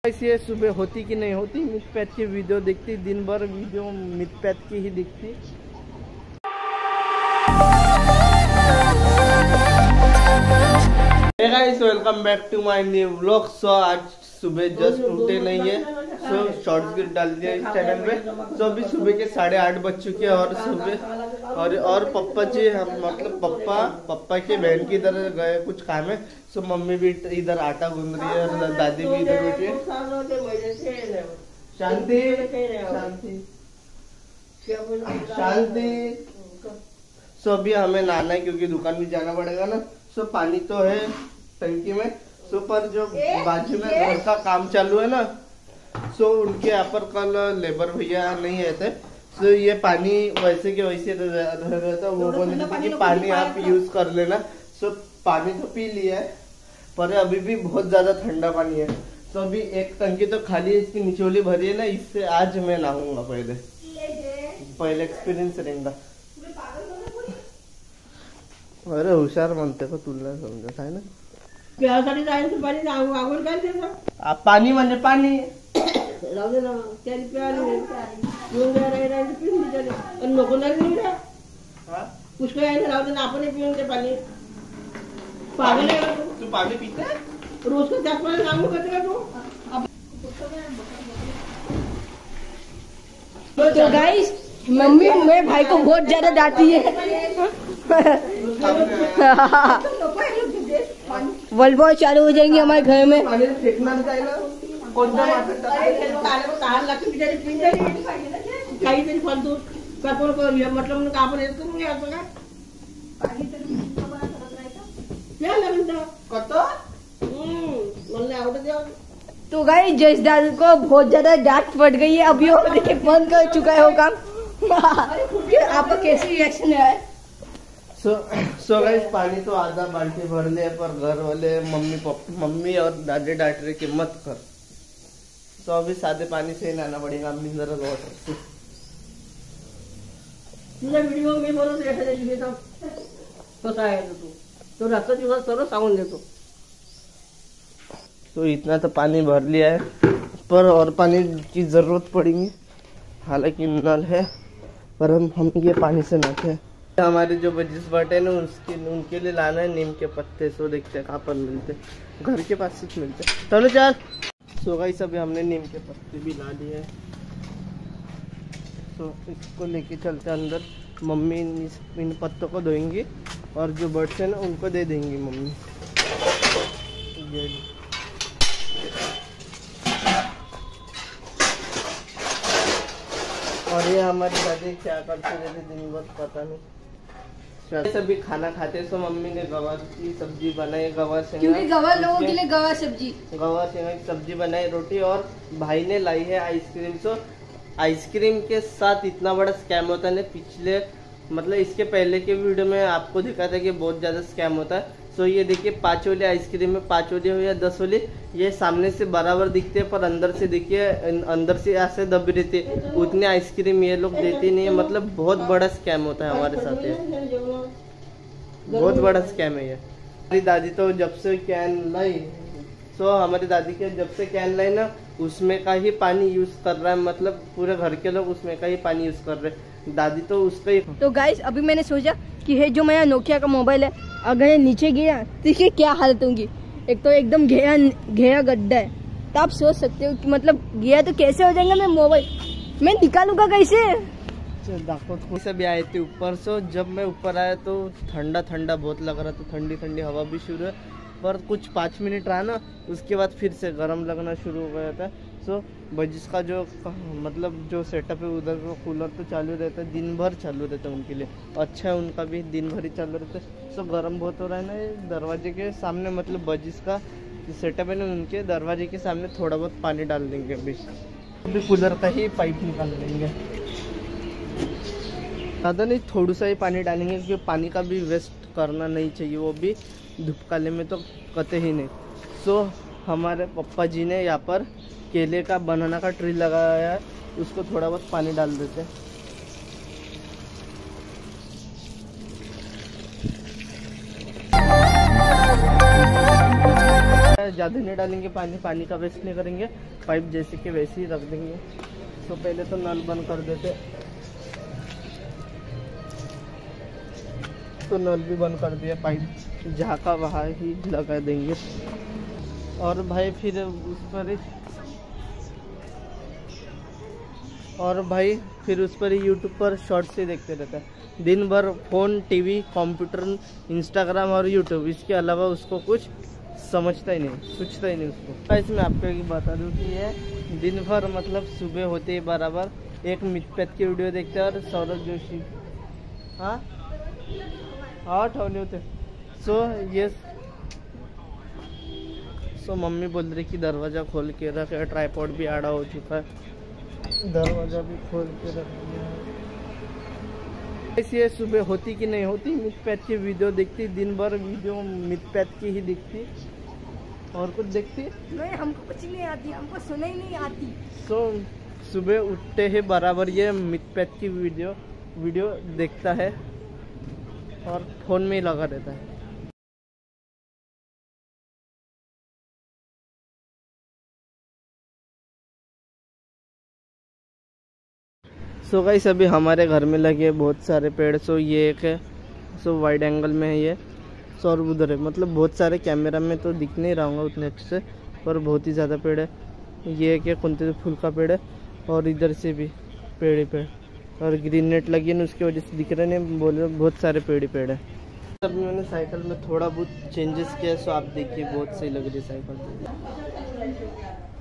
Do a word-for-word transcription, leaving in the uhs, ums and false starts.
ये सुबह होती कि नहीं होती, मितपैत की वीडियो देखती, दिन भर वीडियो मितपैत की ही दिखती। Hey guys, welcome back to my new vlog. So आज सुबह जस्ट उठे नहीं है, सो शॉर्ट्स भी डाल दिया इस चैनल पे। सो अभी सुबह के साढ़े आठ बज चुके हैं और सुबह और और पप्पा जी हम मतलब पप्पा पप्पा के बहन की इधर गए कुछ काम है। सो मम्मी भी इधर आटा गूंद रही है और दादी भी इधर बैठी है। शांति शांति शांति। सो अभी हमें नहाना है क्योंकि दुकान भी जाना पड़ेगा ना। सो पानी तो है टंकी में, सो पर जो बाजू में घर का काम चालू है ना, सो उनके यहाँ पर कल लेबर भैया नहीं रहते। सो ये पानी वैसे के वैसे रहता, वो बोलते थे कि पानी आप यूज कर लेना। सो पानी तो पी लिया है पर अभी भी बहुत ज्यादा ठंडा पानी है। तो अभी एक टंकी तो खाली है, इसकी निचोली भरी है ना, इससे आज मैं नहाऊंगा। पहले पहले एक्सपीरियंस रहेगा। अरे हुशार म्हणते का तुला समजत आहे ना, प्यासाठी जायचं पाणी आवड काय त्याचं पाणी म्हणजे पाणी राहू दे ना, त्याने प्यायला पिऊन राहायला पिऊन बिचारे आणि नको नाही पिऊन द्या पुष्कळ आहे ना, राहू दे ना, आपण पिऊन ते पाणी। पागल आहे तू पाणी पीते रोज को त्याच पाणी सांगू करते का तू? तो गाइस, मम्मी मेरे भाई को बहुत ज्यादा डांटी है। वर्ल्ड वॉर चालू हो जाएंगे हमारे घर में। काहीतरी फालतू मतलब आपण हेच करून घ्यायचं का? तो गाइस जसदार को बहुत ज्यादा डांट पड़ गई है, अभी वो देखिए बंद कर चुका है वो काम। आपका कैसे रिएक्शन है? सो सो गाइस, पानी तो आधा बाल्टी भर ले पर घर वाले मम्मी पापा मम्मी और दादी डांट रहे कि मत कर। तो अभी सादे पानी से ही नहाना पड़ेगा मिनरल वाटर से। तुझ्या व्हिडिओ मी बोलून देतो कसा आहे तू तो रास्ता दिवस सर्व सांगून देतो। तो इतना तो पानी भर लिया है पर और पानी की जरूरत पड़ेगी। हालांकि नल है पर हम हम ये पानी से नहाते हैं। हमारे जो बजिस बटे ना उसके उनके लिए लाना है नीम के पत्ते। सो देखते हैं कहाँ पर मिलते, घर के पास ही मिलते। चलो चार। सो गाइस, अभी हमने नीम के पत्ते भी ला लिए हैं। सो इसको लेके चलते अंदर। मम्मी इन पत्तों को धोएंगी और जो बर्ड्स है ना उनको दे देंगी मम्मी। और ये हमारी दादी क्या करते रहते दिन भर पता नहीं। सभी खाना खाते तो मम्मी ने गवार की सब्जी बनाई, गवार से क्योंकि गवार लोगों के लिए गवार सब्जी गवार से सब्जी बनाई, रोटी। और भाई ने लाई है आइसक्रीम। सो आइसक्रीम के साथ इतना बड़ा स्कैम होता है ना, पिछले मतलब इसके पहले के वीडियो में आपको दिखा था कि बहुत ज्यादा स्कैम होता है। सो ये देखिए पाँच वाली आइसक्रीम में पाँच वाली हो या दस वाली, ये सामने से बराबर दिखते हैं पर अंदर से देखिए अंदर से ऐसे दबी रहती है। उतनी आइसक्रीम ये लोग देते नहीं है। मतलब बहुत बड़ा स्कैम होता है हमारे साथ, ये बहुत बड़ा स्कैम है ये। हमारी दादी तो जब से कैन लाई, सो हमारी दादी के जब से कैन लाई ना उसमें का ही पानी यूज कर रहा है। मतलब पूरे घर के लोग उसमें का ही पानी यूज कर रहे हैं। दादी तो उसका ही। तो गाइस, अभी मैंने सोचा कि ये जो मेरा नोकिया का मोबाइल है, अगर ये नीचे गिरा तो इसकी क्या हालत होगी। एक तो एकदम घेरा घेरा गड्ढा है, तो आप सोच सकते हो कि मतलब गया तो कैसे हो जाएगा मैं मोबाइल, मैं निकालूंगा कैसे? से भी आए थे ऊपर। सो जब मैं ऊपर आया तो ठंडा ठंडा बहुत लग रहा था, ठंडी ठंडी हवा भी शुरू है। पर कुछ पाँच मिनट रहा ना, उसके बाद फिर से गर्म लगना शुरू हो गया था। सो बजिस का जो मतलब जो सेटअप है उधर का कूलर तो चालू रहता है, दिन भर चालू रहता है उनके लिए। अच्छा है उनका भी दिन भर ही चालू रहता है। सो गर्म बहुत हो रहा है ना, ये दरवाजे के सामने मतलब बजिस का सेटअप है ना, उनके दरवाजे के सामने थोड़ा बहुत पानी डाल देंगे। अभी अभी कूलर का ही पाइप निकाल देंगे, ज़्यादा नहीं, थोड़ा सा ही पानी डालेंगे क्योंकि पानी का भी वेस्ट करना नहीं चाहिए, वो भी धूपकाले में तो कते ही नहीं। सो हमारे पप्पा जी ने यहाँ पर केले का बनाना का ट्री लगाया है, उसको थोड़ा बहुत पानी डाल देते हैं। ज़्यादा नहीं डालेंगे पानी, पानी का वेस्ट नहीं करेंगे, पाइप जैसे कि वैसे ही रख देंगे। तो पहले तो नल बंद कर देते, तो नल भी बंद कर दिया, पाइप जहाँ का वहाँ ही लगा देंगे। और भाई फिर उस पर ही और भाई फिर उस पर ही यूट्यूब पर शॉर्ट्स ही देखते रहता है दिन भर। फ़ोन, टीवी, कंप्यूटर, इंस्टाग्राम और यूट्यूब, इसके अलावा उसको कुछ समझता ही नहीं, सोचता ही नहीं उसको। इसमें आपको एक बता दूँ कि ये दिन भर मतलब सुबह होते ही बराबर एक मितपैत की वीडियो देखते हैं और सौरभ जोशी हाँ हाँ ठवले होते। सो ये सो मम्मी बोल रही कि दरवाज़ा खोल के रखे, ट्राइपॉड भी आड़ा हो चुका है, दरवाज़ा भी खोल के रख दिया है। ऐसे सुबह होती कि नहीं होती, मितपैत की वीडियो देखती, दिन भर वीडियो मितपैत की ही दिखती, और कुछ देखती नहीं। हमको कुछ नहीं आती, हमको सुनने ही नहीं आती। सो सुबह उठते ही बराबर ये मितपैत की वीडियो वीडियो देखता है और फ़ोन में ही लगा रहता है। सो so गाइस अभी हमारे घर में लगे बहुत सारे पेड़। सो ये एक है, सो वाइड एंगल में है ये, सो और उधर है, मतलब बहुत सारे कैमरा में तो दिख नहीं रहा हूँ उतने अच्छे से, पर बहुत ही ज़्यादा पेड़ है। ये एक कुंते फूल का पेड़ है और इधर से भी पेड़ ही पेड़, और ग्रीन नेट लगी है ना उसकी वजह से दिख रहे नहीं, बोल रहे बहुत सारे पेड़ ही पेड़ है। अभी मैंने साइकिल में थोड़ा बहुत चेंजेस किया है, सो आप देखिए बहुत सही लग रही है साइकिल।